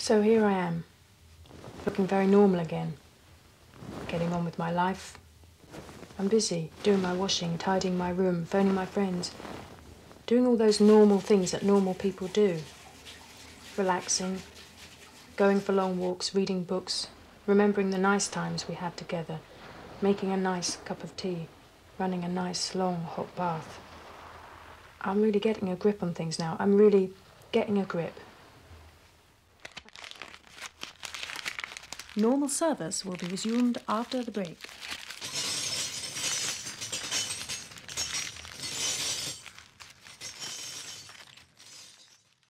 So here I am, looking very normal again, getting on with my life. I'm busy doing my washing, tidying my room, phoning my friends, doing all those normal things that normal people do. Relaxing, going for long walks, reading books, remembering the nice times we had together, making a nice cup of tea, running a nice long hot bath. I'm really getting a grip on things now. I'm really getting a grip. Normal service will be resumed after the break.